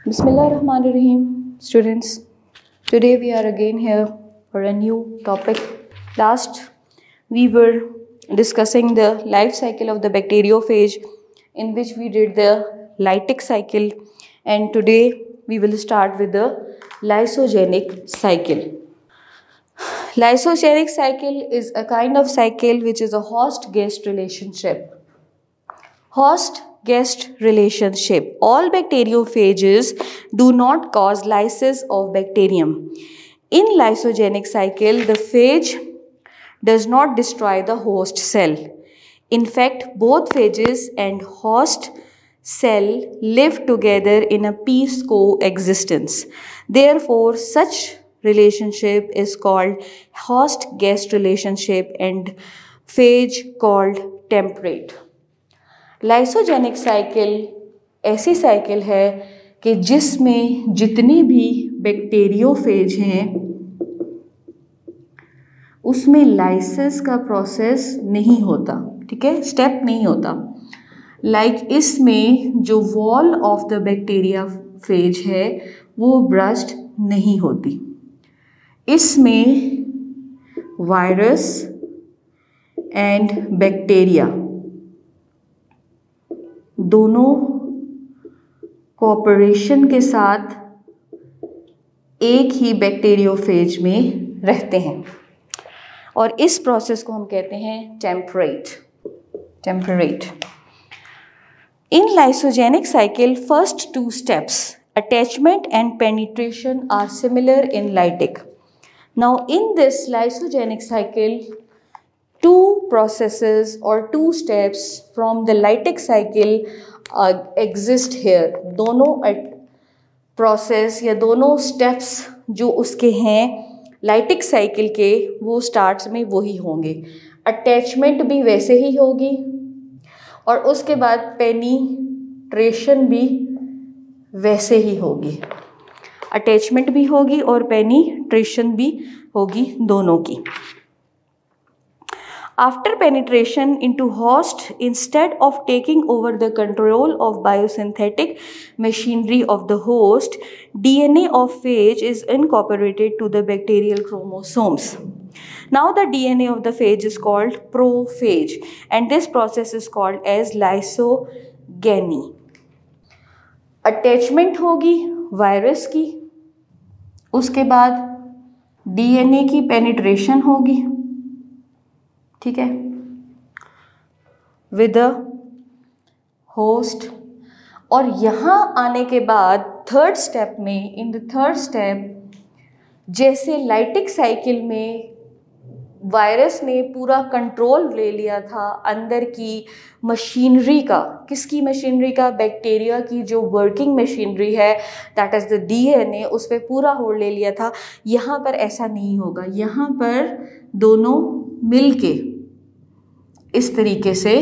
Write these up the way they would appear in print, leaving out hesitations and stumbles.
Bismillahirrahmanirrahim, students. Today we are again here for a new topic. Last we were discussing the life cycle of the bacteriophage, in which we did the lytic cycle, and today we will start with the lysogenic cycle. Lysogenic cycle is a kind of cycle which is a host-guest relationship. Host-guest relationship. All bacteriophages do not cause lysis of bacterium. In lysogenic cycle, the phage does not destroy the host cell. In fact, both phages and host cell live together in a peace coexistence. Therefore, such relationship is called host-guest relationship and phage called temperate. Lysogenic cycle ऐसी cycle है कि जिसमें जितने भी bacteriophage हैं उसमें lysis का process नहीं होता, ठीक है, स्टेप नहीं होता। लाइक इसमें जो wall of the bacteria phage है वो ब्रस्ट नहीं होती। इसमें वायरस एंड बैक्टीरिया दोनों कोऑपरेशन के साथ एक ही बैक्टीरियोफेज में रहते हैं और इस प्रोसेस को हम कहते हैं temperate. In lysogenic cycle first two steps attachment and penetration are similar in lytic. Now in this lysogenic cycle two processes or two steps from the lytic cycle exist here. दोनों process या दोनों steps जो उसके हैं lytic cycle के वो starts में वही होंगे। attachment भी वैसे ही होगी और उसके बाद penetration भी वैसे ही होगी। attachment भी होगी और penetration भी होगी दोनों की। After penetration into host, instead of taking over the control of biosynthetic machinery of the host, DNA of phage is incorporated to the bacterial chromosomes. Now the DNA of the phage is called prophage and this process is called as lysogeny. Attachment होगी virus की, उसके बाद DNA की penetration होगी, ठीक है, with the host. और यहाँ आने के बाद थर्ड स्टेप में, इन द थर्ड स्टेप, जैसे लाइटिक साइकिल में वायरस ने पूरा कंट्रोल ले लिया था अंदर की मशीनरी का, किसकी मशीनरी का, बैक्टीरिया की जो वर्किंग मशीनरी है दैट इज़ द डीएनए, उस पर पूरा होल्ड ले लिया था। यहाँ पर ऐसा नहीं होगा, यहाँ पर दोनों मिलके इस तरीके से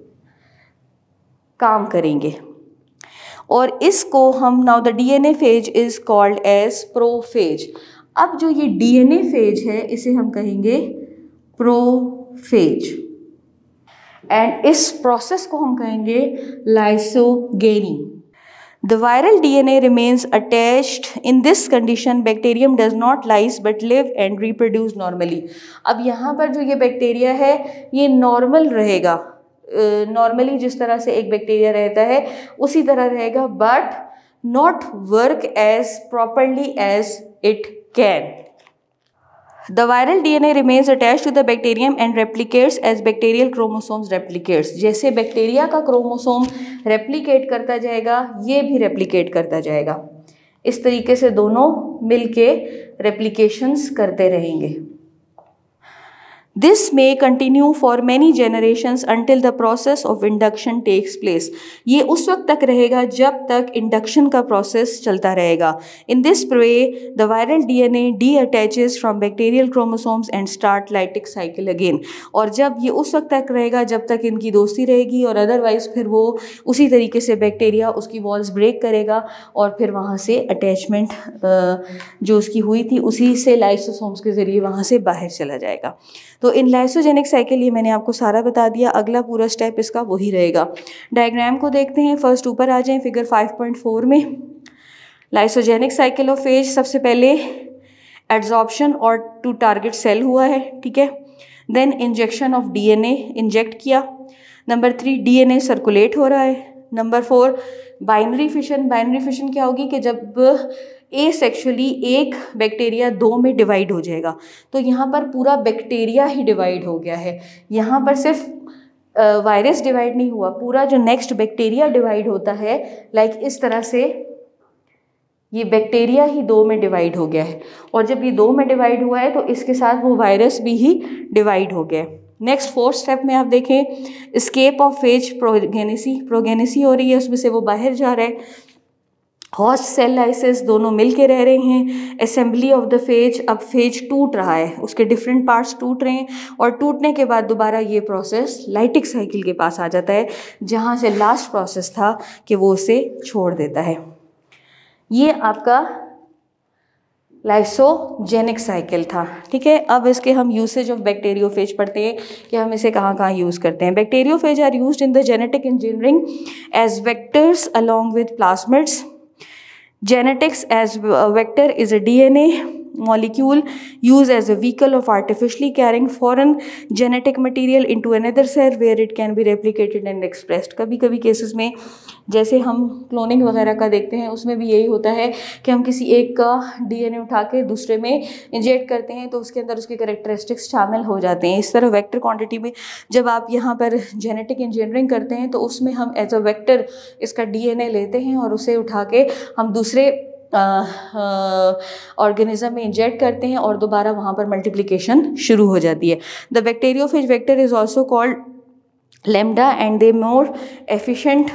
काम करेंगे और इसको हम now the DNA phage is called as prophage. अब जो ये डीएनए फेज है इसे हम कहेंगे प्रोफेज एंड इस प्रोसेस को हम कहेंगे लाइसोगेनी। The viral DNA remains attached. In this condition, bacterium does not lyse but live and reproduce normally. अब यहाँ पर जो ये बैक्टीरिया है ये नॉर्मल रहेगा, नॉर्मली जिस तरह से एक बैक्टीरिया रहता है उसी तरह रहेगा, but not work as properly as it can. The viral DNA remains attached to the bacterium and replicates as bacterial chromosomes replicates. जैसे बैक्टीरिया का क्रोमोसोम रेप्लिकेट करता जाएगा ये भी रेप्लिकेट करता जाएगा। इस तरीके से दोनों मिलके रेप्लिकेशंस करते रहेंगे। This may continue for many generations until the process of induction takes place. ये उस वक्त तक रहेगा जब तक इंडक्शन का प्रोसेस चलता रहेगा। In this way, the viral DNA deattaches from bacterial chromosomes and start lytic cycle again. और जब ये उस वक्त तक रहेगा जब तक इनकी दोस्ती रहेगी और अदरवाइज फिर वो उसी तरीके से बैक्टीरिया उसकी वॉल्स ब्रेक करेगा और फिर वहाँ से अटैचमेंट जो उसकी हुई थी उसी से लाइसोसोम्स के ज़रिए वहाँ से बाहर चला जाएगा। तो इन लाइसोजेनिक साइकिल ये मैंने आपको सारा बता दिया। अगला पूरा स्टेप इसका वही रहेगा। डायग्राम को देखते हैं। फर्स्ट ऊपर आ जाएं फिगर 5.4 में। लाइसोजेनिक साइकिल ऑफ फेज, सबसे पहले एड्जॉर्प्शन और टू टारगेट सेल हुआ है, ठीक है। Then injection of DNA, inject किया। नंबर 3 डीएनए सर्कुलेट हो रहा है। Number 4 binary fission, binary fission क्या होगी कि जब एसेक्सुअली एक बैक्टीरिया 2 में डिवाइड हो जाएगा, तो यहाँ पर पूरा बैक्टीरिया ही डिवाइड हो गया है, यहाँ पर सिर्फ वायरस डिवाइड नहीं हुआ, पूरा जो नेक्स्ट बैक्टीरिया डिवाइड होता है, लाइक इस तरह से ये बैक्टीरिया ही 2 में डिवाइड हो गया है, और जब ये 2 में डिवाइड हुआ है तो इसके साथ वो वायरस भी ही डिवाइड हो गया है। नेक्स्ट 4th स्टेप में आप देखें, escape of phage progenies, progenies हो रही है, उसमें से वो बाहर जा रहा है। होस्ट सेल लाइसिस, दोनों मिल के रह रहे हैं। असेंबली ऑफ द फेज, अब फेज टूट रहा है, उसके डिफरेंट पार्ट्स टूट रहे हैं, और टूटने के बाद दोबारा ये प्रोसेस लाइटिक साइकिल के पास आ जाता है, जहाँ से लास्ट प्रोसेस था कि वो उसे छोड़ देता है। ये आपका लाइसोजेनिक साइकिल था, ठीक है। अब इसके हम यूसेज ऑफ बैक्टीरियोफेज पढ़ते हैं कि हम इसे कहाँ कहाँ यूज़ करते हैं। Bacteriophage are used in the genetic engineering as vectors along with plasmids. Genetics as a vector is a DNA molecule used as a vehicle of artificially carrying foreign genetic material into another cell where it can be replicated and expressed। कभी कभी cases में जैसे हम cloning वगैरह का देखते हैं, उसमें भी यही होता है कि हम किसी एक का डीएनए उठा के दूसरे में इंजेक्ट करते हैं, तो उसके अंदर उसके कैरेक्टरिस्टिक्स शामिल हो जाते हैं। इस तरह वेक्टर क्वांटिटी में जब आप यहाँ पर जेनेटिक इंजीनियरिंग करते हैं, तो उसमें हम एज अ वेक्टर इसका डीएनए लेते हैं और उसे उठा के हम दूसरे ऑर्गेनिज्म में इंजेक्ट करते हैं, और दोबारा वहाँ पर मल्टीप्लिकेशन शुरू हो जाती है। The bacteriophage vector is also called lambda and they more efficient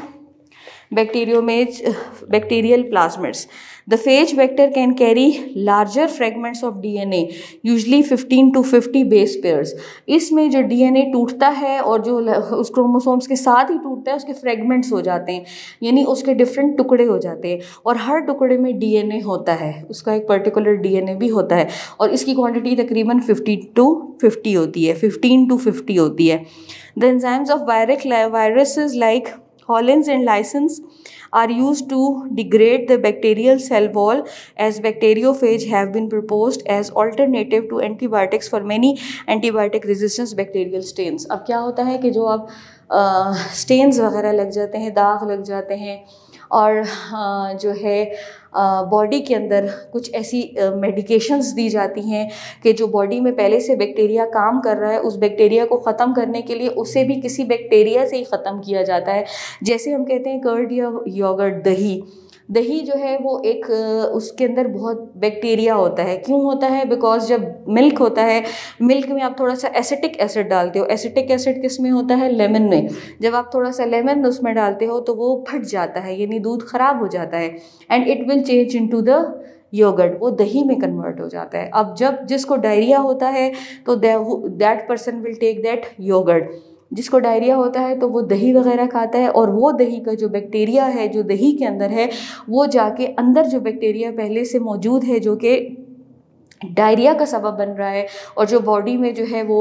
bacterial plasmids. The phage vector can carry larger fragments of DNA, usually 15 to 50 base pairs. इसमें जो DNA टूटता है और जो उस क्रोमोसोम्स के साथ ही टूटता है, उसके फ्रेगमेंट्स हो जाते हैं, यानी उसके डिफरेंट टुकड़े हो जाते हैं, और हर टुकड़े में DNA होता है, उसका एक पर्टिकुलर DNA भी होता है, और इसकी क्वांटिटी तकरीबन 15 to 50 होती है, 15 to 50 होती है। The enzymes of viruses like Collins and lysins are used to degrade the bacterial cell wall, as bacteriophage have been proposed as alternative to antibiotics for many antibiotic resistant bacterial stains। अब क्या होता है कि जो अब stains वगैरह लग जाते हैं, दाग लग जाते हैं, और जो है बॉडी के अंदर कुछ ऐसी मेडिकेशंस दी जाती हैं कि जो बॉडी में पहले से बैक्टीरिया काम कर रहा है, उस बैक्टीरिया को ख़त्म करने के लिए उसे भी किसी बैक्टीरिया से ही ख़त्म किया जाता है। जैसे हम कहते हैं कर्ड या योगर्ट, दही, दही जो है वो एक उसके अंदर बहुत बैक्टीरिया होता है। क्यों होता है? बिकॉज जब मिल्क होता है, मिल्क में आप थोड़ा सा एसिटिक एसिड डालते हो। एसिटिक एसिड किस में होता है? लेमन में। जब आप थोड़ा सा लेमन उसमें डालते हो तो वो फट जाता है, यानी दूध ख़राब हो जाता है, and it will change into the yoghurt, वो दही में कन्वर्ट हो जाता है। अब जब जिसको डायरिया होता है तो that person will take that yoghurt. जिसको डायरिया होता है तो वो दही वगैरह खाता है, और वो दही का जो बैक्टीरिया है जो दही के अंदर है, वो जाके अंदर जो बैक्टीरिया पहले से मौजूद है जो कि डायरिया का सबब बन रहा है और जो बॉडी में जो है वो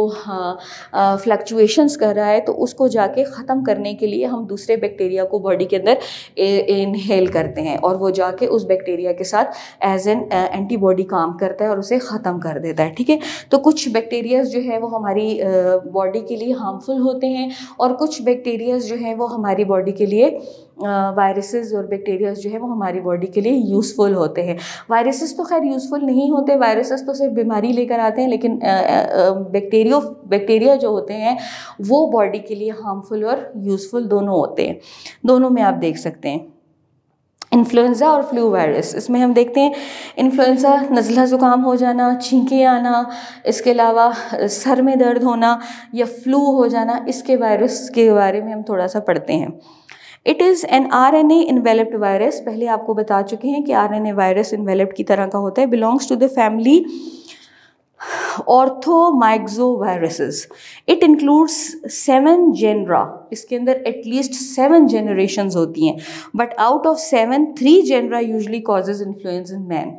फ्लक्चुएशंस कर रहा है, तो उसको जाके ख़त्म करने के लिए हम दूसरे बैक्टीरिया को बॉडी के अंदर इनहेल करते हैं, और वो जाके उस बैक्टीरिया के साथ एज एन एंटीबॉडी काम करता है और उसे ख़त्म कर देता है। ठीक है, तो कुछ बैक्टीरियाज जो है वो हमारी बॉडी के लिए हार्मफुल होते हैं, और कुछ बैक्टीरियाज जो है वो हमारी बॉडी के लिए वायरसेस और बैक्टीरियाज जो है वो हमारी बॉडी के लिए यूज़फुल होते हैं। वायरसेस तो खैर यूज़फुल नहीं होते, वायरसेस तो सिर्फ बीमारी लेकर आते हैं, लेकिन बैक्टीरिया जो होते हैं वो बॉडी के लिए हार्मफुल और यूज़फुल दोनों होते हैं। दोनों में आप देख सकते हैं। इन्फ्लुएंज़ा और फ्लू वायरस, इसमें हम देखते हैं इन्फ्लुएंज़ा नज़ला ज़ुकाम हो जाना, छींकें आना, इसके अलावा सर में दर्द होना या फ्लू हो जाना, इसके वायरस के बारे में हम थोड़ा सा पढ़ते हैं। It is an RNA enveloped virus, पहले आपको बता चुके हैं कि RNA वायरस इन्वेलप्ड की तरह का होता है। Belongs to the family orthomyxoviruses. It includes 7 genera, इसके अंदर एटलीस्ट 7 जनरेशंस होती हैं, but out of 7, 3 genera usually causes influenza in man.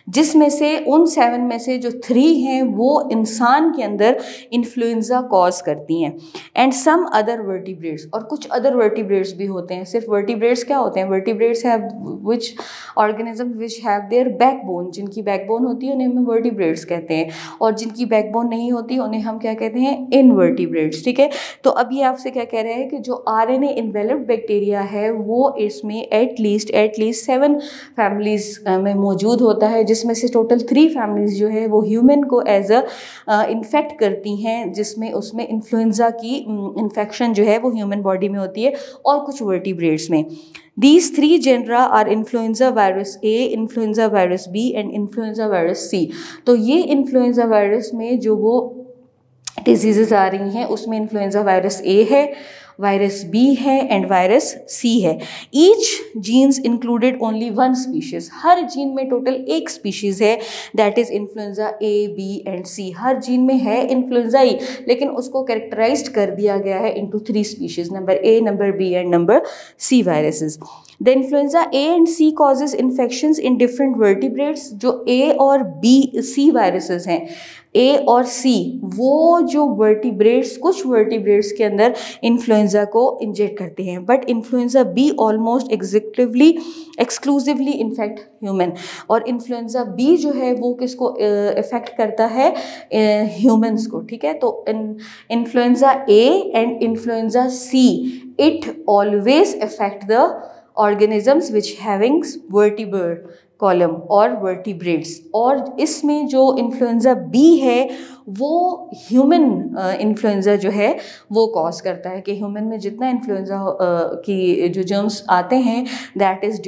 जिसमें से उन 7 में से जो 3 हैं वो इंसान के अंदर इन्फ्लुएंजा कॉज करती हैं, एंड सम अदर वर्टिब्रेट्स, और कुछ अदर वर्टिब्रेट्स भी होते हैं। सिर्फ वर्टिब्रेट्स क्या होते हैं? Vertebrates have which organism which have their backbone, जिनकी बैकबोन होती है उन्हें हम वर्टिब्रेट्स कहते हैं, और जिनकी बैकबोन नहीं होती उन्हें हम क्या कहते हैं? इनवर्टिब्रेट्स। ठीक है, तो अब ये आपसे क्या कह रहे हैं कि जो आरएनए इन्वेलप्ड बैक्टीरिया है वो इसमें एटलीस्ट 7 फैमिलीज में मौजूद होता है, जिसमें से टोटल 3 फैमिलीज जो है वो ह्यूमन को एज अ इन्फेक्ट करती हैं, जिसमें उसमें इन्फ्लुएंजा की इन्फेक्शन जो है वो ह्यूमन बॉडी में होती है, और कुछ वर्टिब्रेट्स में। These 3 genera are influenza virus A, influenza virus B and influenza virus C। तो ये इन्फ्लुएंजा वायरस में जो वो डिजीज़ आ रही हैं उसमें इन्फ्लुएंजा वायरस ए है, वायरस बी है एंड वायरस सी है। Each genus included only 1 species, हर जीन में टोटल 1 स्पीशीज़ है, that is influenza A, B and C. हर जीन में है इन्फ्लुएंजा ई, लेकिन उसको कैरेक्टराइज्ड कर दिया गया है into 3 species, number A, number B and number C viruses. The influenza A and C causes infections in different vertebrates. जो ए और बी सी वायरसेस हैं, ए और सी, वो जो वर्टिब्रेट्स, कुछ वर्टिब्रेट्स के अंदर इन्फ्लुएंजा को इंजेक्ट करते हैं, but influenza B almost exclusively infect human. और इन्फ्लुएंजा बी जो है वो किसको इफेक्ट करता है? ह्यूमंस को। ठीक है, तो influenza A and influenza C, it always effect the organisms which having vertebral column और vertebrates। और इसमें जो इन्फ्लुएंजा बी है वो ह्यूमन इन्फ्लुएंजा जो है वो कॉज करता है, कि ह्यूमन में जितना इन्फ्लुएंजा की जो जर्म्स आते हैं that is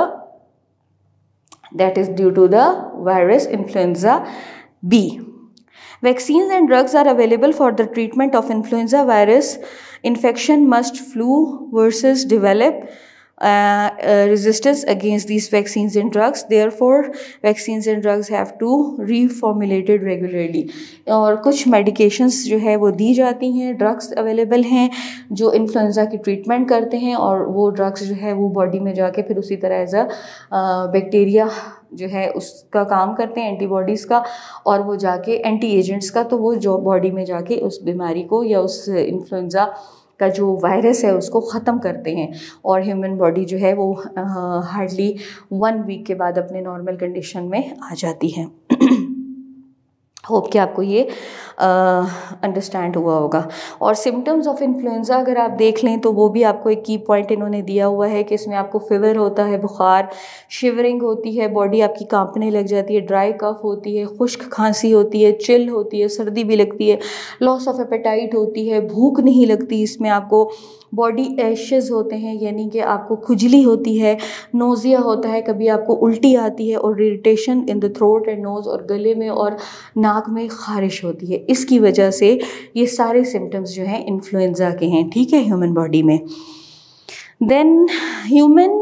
due to the virus influenza B. Vaccines and drugs are available for the treatment of influenza virus infection. Must flu versus develop resistance against these vaccines and drugs. Therefore, vaccines and drugs have to reformulated regularly। और कुछ medications जो है वो दी जाती हैं, drugs available हैं जो influenza की ट्रीटमेंट करते हैं, और वो drugs जो है वो बॉडी में जाके फिर उसी तरह एज अ बैक्टीरिया जो है उसका काम करते हैं, एंटीबॉडीज़ का, और वो जाके एंटी एजेंट्स का, तो वो जो बॉडी में जाके उस बीमारी को या उस इन्फ्लुएंजा का जो वायरस है उसको ख़त्म करते हैं, और ह्यूमन बॉडी जो है वो हार्डली 1 वीक के बाद अपने नॉर्मल कंडीशन में आ जाती है। होप कि आपको ये अंडरस्टैंड हुआ होगा। और सिम्टम्स ऑफ इन्फ्लुएंजा अगर आप देख लें तो वो भी आपको एक की पॉइंट इन्होंने दिया हुआ है कि इसमें आपको फीवर होता है, बुखार, शिवरिंग होती है, बॉडी आपकी कांपने लग जाती है, ड्राई कफ होती है, खुश्क खांसी होती है, चिल होती है, सर्दी भी लगती है, लॉस ऑफ एपेटाइट होती है, भूख नहीं लगती, इसमें आपको बॉडी एशेस होते हैं यानी कि आपको खुजली होती है, नोज़िया होता है, कभी आपको उल्टी आती है, और irritation in the throat and nose, और गले में और नाक में खारिश होती है। इसकी वजह से ये सारे सिम्टम्स जो हैं इन्फ्लुएंजा के हैं। ठीक है, ह्यूमन बॉडी में। Then human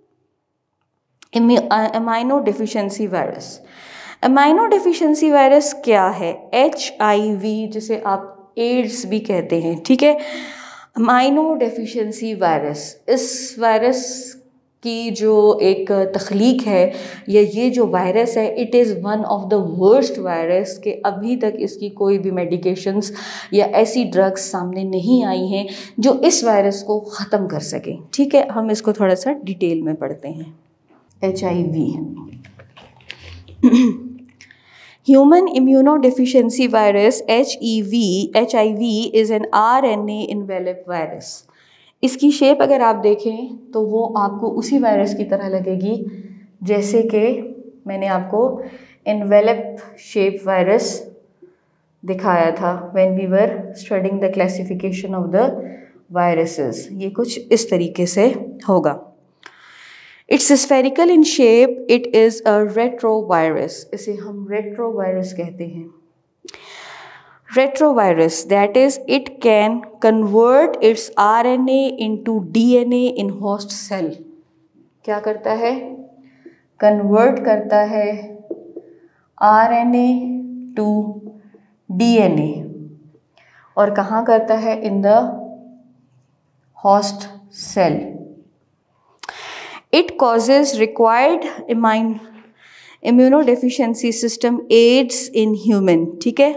amino deficiency virus. Amino deficiency virus क्या है? HIV, जिसे आप एड्स भी कहते हैं। ठीक है, अमाइनो डेफिशिएंसी वायरस, इस वायरस की जो एक तख्लीक है या ये जो वायरस है, it is one of the worst virus, के अभी तक इसकी कोई भी मेडिकेशंस या ऐसी ड्रग्स सामने नहीं आई हैं जो इस वायरस को ख़त्म कर सकें। ठीक है, हम इसको थोड़ा सा डिटेल में पढ़ते हैं। HIV, Human immunodeficiency virus HIV is an RNA enveloped virus। इसकी शेप अगर आप देखें तो वो आपको उसी वायरस की तरह लगेगी जैसे कि मैंने आपको एनवेलप शेप वायरस दिखाया था when we were studying the classification of the viruses. ये कुछ इस तरीके से होगा। It's spherical in shape, it is a retrovirus, इसे हम रेट्रोवायरस कहते हैं। Retrovirus, that is, it can convert its RNA into DNA in host cell। क्या करता है? कन्वर्ट करता है RNA to DNA। और कहाँ करता है? in the host cell। It causes required immuno deficiency system AIDS in human, ठीक है,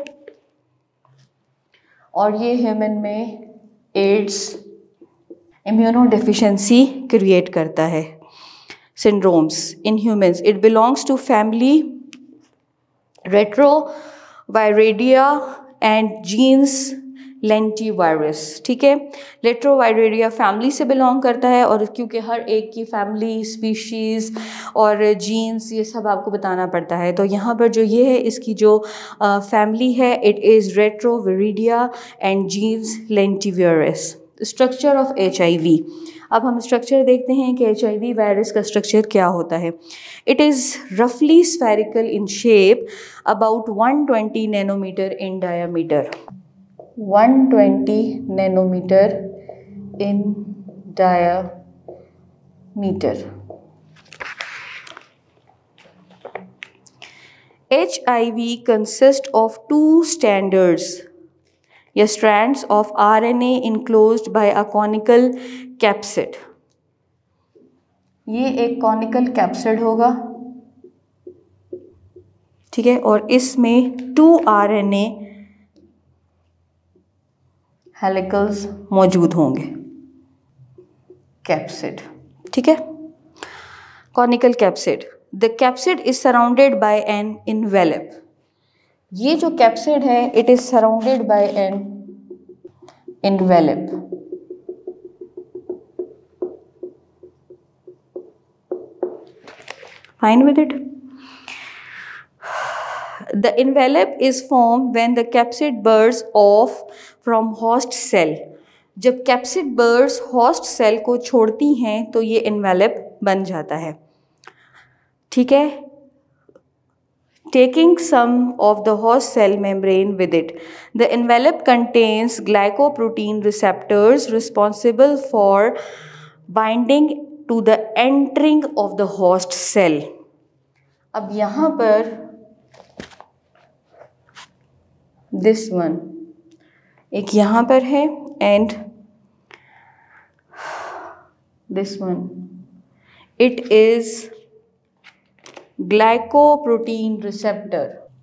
और ये ह्यूमन में एड्स इम्यूनो डेफिशिएंसी क्रिएट करता है. Syndromes in humans, it belongs to family retroviridae and genus lentivirus, ठीक है. रेट्रोवायरेडिया फैमिली से बिलोंग करता है, और क्योंकि हर एक की फैमिली, स्पीशीज़ और जीन्स ये सब आपको बताना पड़ता है, तो यहाँ पर जो ये है इसकी जो फैमिली है, it is retroviridae and genus lentivirus. Structure of HIV. अब हम स्ट्रक्चर देखते हैं कि HIV वायरस का स्ट्रक्चर क्या होता है. इट इज़ रफली spherical in shape, about 120 nanometre in diameter. 120 nanometer in diameter. HIV consists of two strands of RNA enclosed by a conical capsid. ये एक conical capsid होगा, ठीक है, और इसमें 2 RNA हेलिकल्स मौजूद होंगे. कैप्सिड, ठीक है, conical capsid. The capsid is surrounded by an envelope. ये जो कैप्सिड है, it is surrounded by an envelope. Fine with it. The envelope is formed when the capsid bursts off from host cell. जब capsid bursts host cell को छोड़ती हैं तो ये envelope बन जाता है, ठीक है, taking some of the host cell membrane with it. The envelope contains glycoprotein receptors responsible for binding to the entering of the host cell. अब यहाँ पर this one एक यहाँ पर है and this one, it is glycoprotein receptor.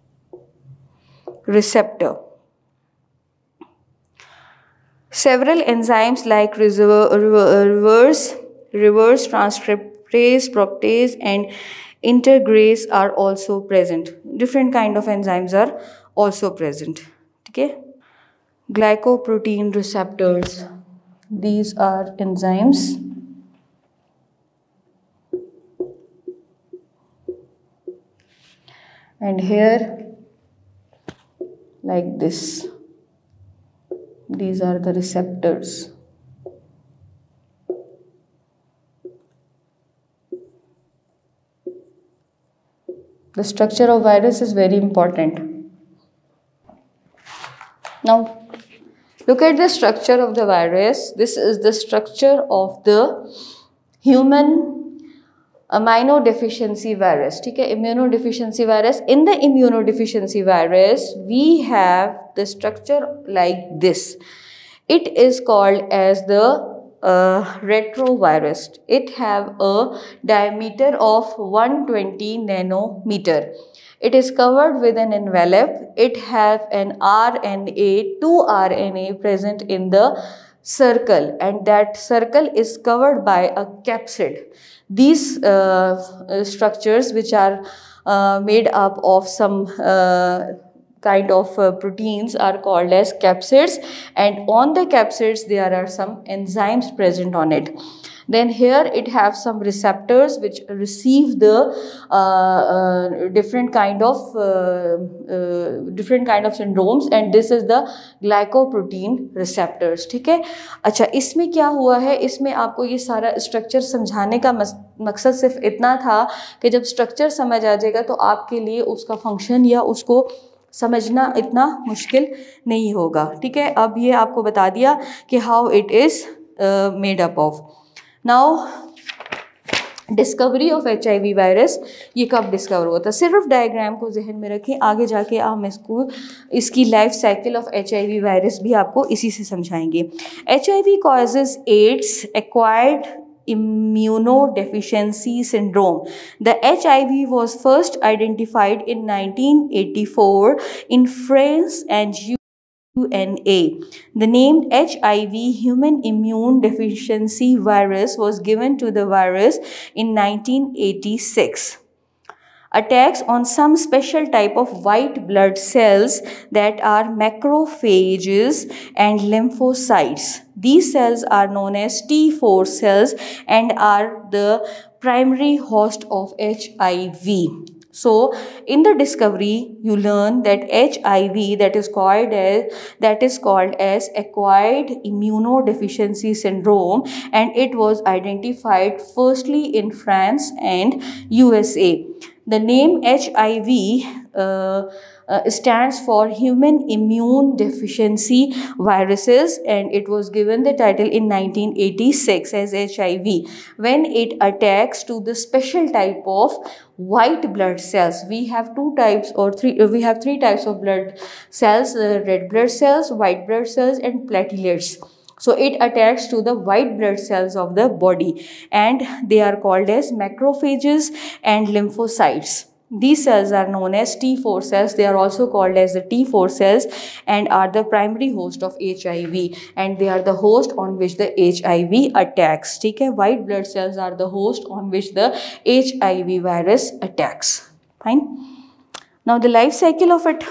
Several enzymes like reverse transcriptase, protease and integrase are also present. Different kind of enzymes are also present, okay. Glycoprotein receptors, these are enzymes. And here like this, these are the receptors. The structure of virus is very important. Now, look at the structure of the virus. This is the structure of the human immunodeficiency virus. ठीक है, immunodeficiency virus. In the immunodeficiency virus, we have the structure like this. It is called as the retrovirus. It have a diameter of 120 nanometer. It is covered with an envelope. It have an RNA, 2 RNA present in the circle, and that circle is covered by a capsid. These structures, which are made up of some kind of proteins, are called as capsids, and on the capsids there are some enzymes present on it. Then here it have some receptors which receive the different kind of syndromes, and this is the glycoprotein receptors. ठीक है, अच्छा, इसमें क्या हुआ है, इसमें आपको ये सारा स्ट्रक्चर समझाने का मकसद सिर्फ इतना था कि जब स्ट्रक्चर समझ आ जाएगा तो आपके लिए उसका फंक्शन या उसको समझना इतना मुश्किल नहीं होगा. ठीक है, अब ये आपको बता दिया कि how it is made up of. Now discovery of HIV virus, ये कब डिस्कवर हुआ था. सिर्फ डायग्राम को जहन में रखें, आगे जाके हम इसकी life cycle of HIV virus भी आपको इसी से समझाएंगे. HIV causes AIDS, acquired immunodeficiency syndrome. The HIV was first identified in 1984 in France and UNA. The name HIV, human immune deficiency virus, was given to the virus in 1986. Attacks on some special type of white blood cells that are macrophages and lymphocytes. These cells are known as T4 cells and are the primary host of HIV. So in the discovery you learn that HIV, that is called as acquired immunodeficiency syndrome, and it was identified firstly in France and USA. The name HIV stands for human immune deficiency viruses, and it was given the title in 1986 as HIV when it attacks to the special type of white blood cells. We have three types of blood cells: red blood cells, white blood cells, and platelets. So it attacks to the white blood cells of the body, and they are called as macrophages and lymphocytes. These cells are known as T4 cells. They are also called as the T4 cells and are the primary host of HIV, and they are the host on which the HIV attacks. ठीक है, white blood cells are the host on which the HIV virus attacks. Fine. Now the life cycle of it.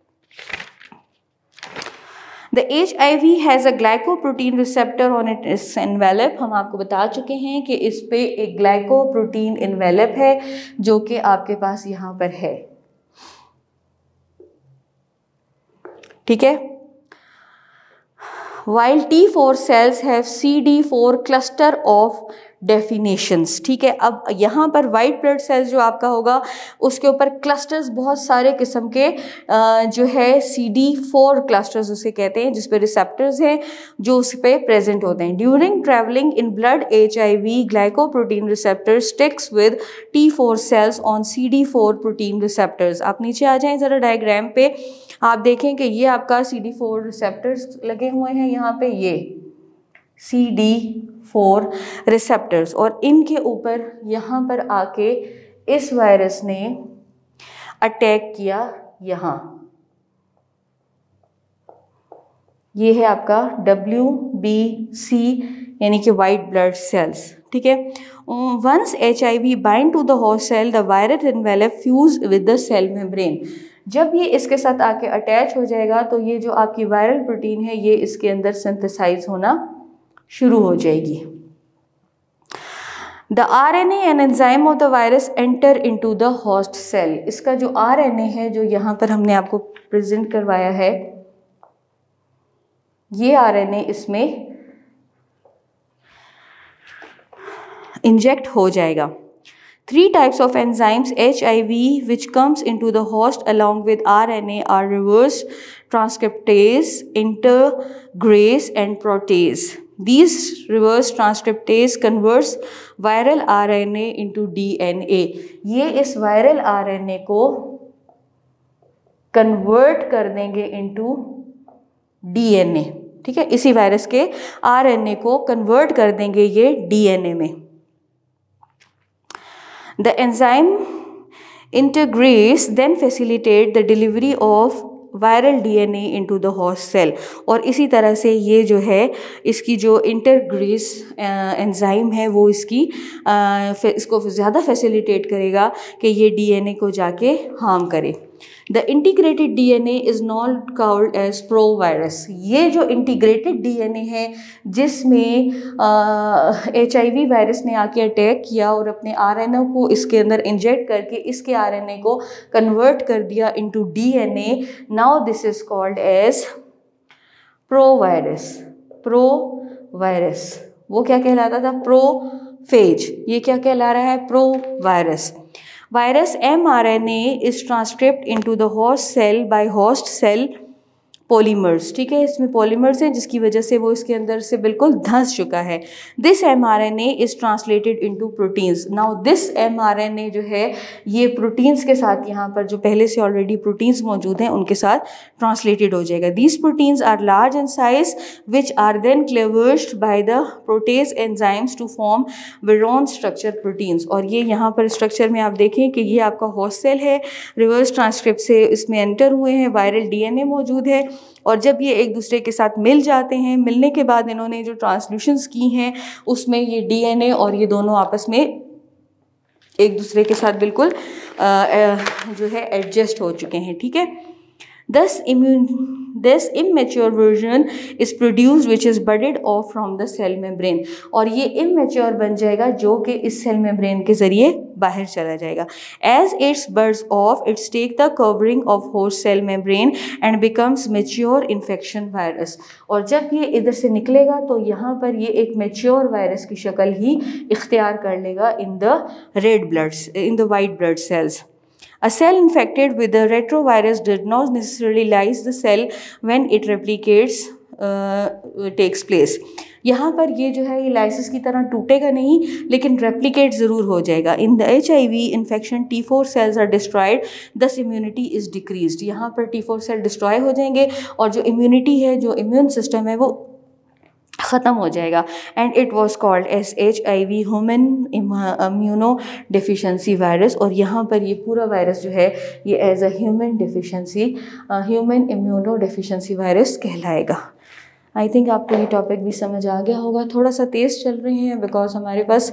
The HIV has a glycoprotein receptor on its envelope. हम आपको बता चुके हैं कि इस पे एक ग्लाइकोप्रोटीन envelope है जो कि आपके पास यहाँ पर है. ठीक है. While T4 cells have CD4 cluster of definitions. ठीक है, अब यहाँ पर वाइट ब्लड सेल्स जो आपका होगा उसके ऊपर क्लस्टर्स बहुत सारे किस्म के जो है CD4 क्लस्टर्स उसे कहते हैं, जिस पे रिसेप्टर्स हैं जो उस पे प्रेजेंट होते हैं. During traveling in blood HIV glycoprotein receptor sticks with T4 cells on CD4 protein receptors. आप नीचे आ जाएं ज़रा डायग्राम पे, आप देखें कि ये आपका CD4 रिसेप्टर्स लगे हुए हैं यहाँ पे, ये CD4 रिसेप्टर्स, और इनके ऊपर यहाँ पर आके इस वायरस ने अटैक किया. यहाँ ये है आपका WBC यानी कि वाइट ब्लड सेल्स. ठीक है. Once HIV bind to the host cell the virus envelope fuse with the cell membrane. जब ये इसके साथ आके अटैच हो जाएगा तो ये जो आपकी वायरल प्रोटीन है ये इसके अंदर सिंथेसाइज होना शुरू हो जाएगी. The RNA and enzyme of the virus enter into the host cell. इसका जो RNA है जो यहाँ पर हमने आपको प्रेजेंट करवाया है, ये RNA इसमें इंजेक्ट हो जाएगा. 3 types of enzymes HIV which comes into the host along with RNA are reverse transcriptase, integrase and protease. These reverse transcriptase converts viral RNA into DNA. ये इस viral RNA को convert कर देंगे into DNA. ठीक है, इसी virus के RNA को convert कर देंगे ये DNA में. The enzyme integrase then facilitate the delivery of viral DNA into the host cell. और इसी तरह से ये जो है इसकी जो इंटरग्रेस एंजाइम है वो इसको ज़्यादा फैसिलिटेट करेगा कि ये DNA को जाके हार्म करे. The integrated DNA is not called as provirus. ये जो integrated DNA है जिसमें HIV वायरस ने आके अटैक किया और अपने RNA को इसके अंदर इंजेक्ट करके इसके RNA को कन्वर्ट कर दिया into DNA. Now this is called as provirus. Provirus वो क्या कहलाता था? Prophage. ये क्या कहला रहा है? Provirus. Virus mRNA is transcribed into the host cell by host cell polymerase, ठीक है, इसमें पॉलीमर्स हैं जिसकी वजह से वो इसके अंदर से बिल्कुल धंस चुका है। This mRNA is translated into proteins. Now this mRNA जो है ये प्रोटीन्स के साथ, यहाँ पर जो पहले से ऑलरेडी प्रोटीन्स मौजूद हैं उनके साथ ट्रांसलेटेड हो जाएगा। These proteins are large in size which are then cleaved by the protease enzymes to form virion structure proteins. और ये यहाँ पर स्ट्रक्चर में आप देखें कि ये आपका होस्ट सेल है, रिवर्स ट्रांसक्रिप्ट से इसमें एंटर हुए हैं, वायरल डीएनए मौजूद है, और जब ये एक दूसरे के साथ मिल जाते हैं, मिलने के बाद इन्होंने जो ट्रांसल्यूशंस की हैं उसमें ये डीएनए और ये दोनों आपस में एक दूसरे के साथ बिल्कुल जो है एडजस्ट हो चुके हैं, ठीक है। This immature version is produced which is budded off from the cell membrane, और ये immature बन जाएगा जो कि इस सेल मेम्ब्रेन के ज़रिए बाहर चला जाएगा। As it buds off, it takes the covering of host cell membrane and becomes mature infection virus, और जब ये इधर से निकलेगा तो यहाँ पर ये एक mature वायरस की शक्ल ही इख्तियार कर लेगा in the white blood cells. A cell infected with the retrovirus does not necessarily lyse the cell when it replicates takes place. यहाँ पर ये जो है ये लाइसिस की तरह टूटेगा नहीं, लेकिन रेप्लिकेट ज़रूर हो जाएगा। In the HIV infection T4 cells are destroyed, thus immunity is decreased. यहाँ पर T4 सेल डिस्ट्रॉय हो जाएंगे और जो इम्यूनिटी है, जो इम्यून सिस्टम है, वो ख़त्म हो जाएगा। And it was called as HIV human immunodeficiency virus, और यहाँ पर ये पूरा वायरस जो है ये as a human immunodeficiency virus कहलाएगा। आई थिंक आपको ये टॉपिक भी समझ आ गया होगा। थोड़ा सा तेज़ चल रहे हैं बिकॉज हमारे पास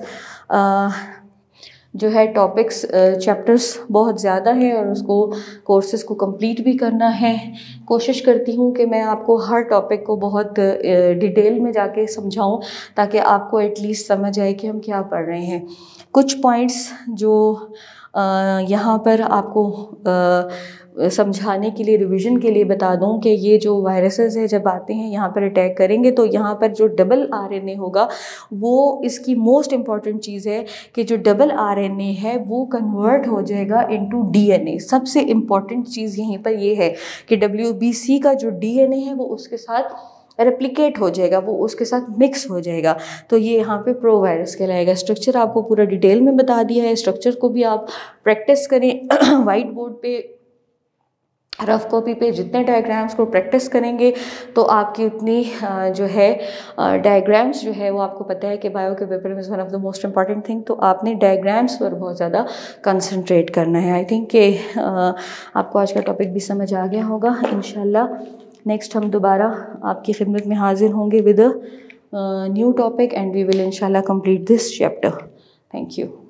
जो है टॉपिक्स चैप्टर्स बहुत ज़्यादा है और उसको कोर्सेज़ को कंप्लीट भी करना है। कोशिश करती हूँ कि मैं आपको हर टॉपिक को बहुत डिटेल में जाके समझाऊँ ताकि आपको एटलीस्ट समझ आए कि हम क्या पढ़ रहे हैं। कुछ पॉइंट्स जो यहाँ पर आपको समझाने के लिए, रिवीजन के लिए बता दूं कि ये जो वायरसेस है जब आते हैं यहाँ पर अटैक करेंगे तो यहाँ पर जो डबल RNA होगा वो इसकी मोस्ट इम्पॉर्टेंट चीज़ है कि जो डबल RNA है वो कन्वर्ट हो जाएगा इनटू DNA। सबसे इम्पॉर्टेंट चीज़ यहीं पर ये है कि WBC का जो DNA है वो उसके साथ रेप्लिकेट हो जाएगा, वो उसके साथ मिक्स हो जाएगा, तो ये यहाँ पे प्रो वायरस कहलाएगा। स्ट्रक्चर आपको पूरा डिटेल में बता दिया है, स्ट्रक्चर को भी आप प्रैक्टिस करें वाइट बोर्ड पे, रफ कॉपी पे जितने डायग्राम्स को प्रैक्टिस करेंगे तो आपकी उतनी जो है डायग्राम्स जो है वो आपको पता है कि बायो के पेपर में one of the most important thing, तो आपने डायग्राम्स पर बहुत ज़्यादा कंसंट्रेट करना है। आई थिंक कि आपको आज का टॉपिक भी समझ आ गया होगा। इंशाल्लाह नेक्स्ट हम दोबारा आपकी खिदमत में हाजिर होंगे with new topic and we will इंशाल्लाह complete this chapter. Thank you.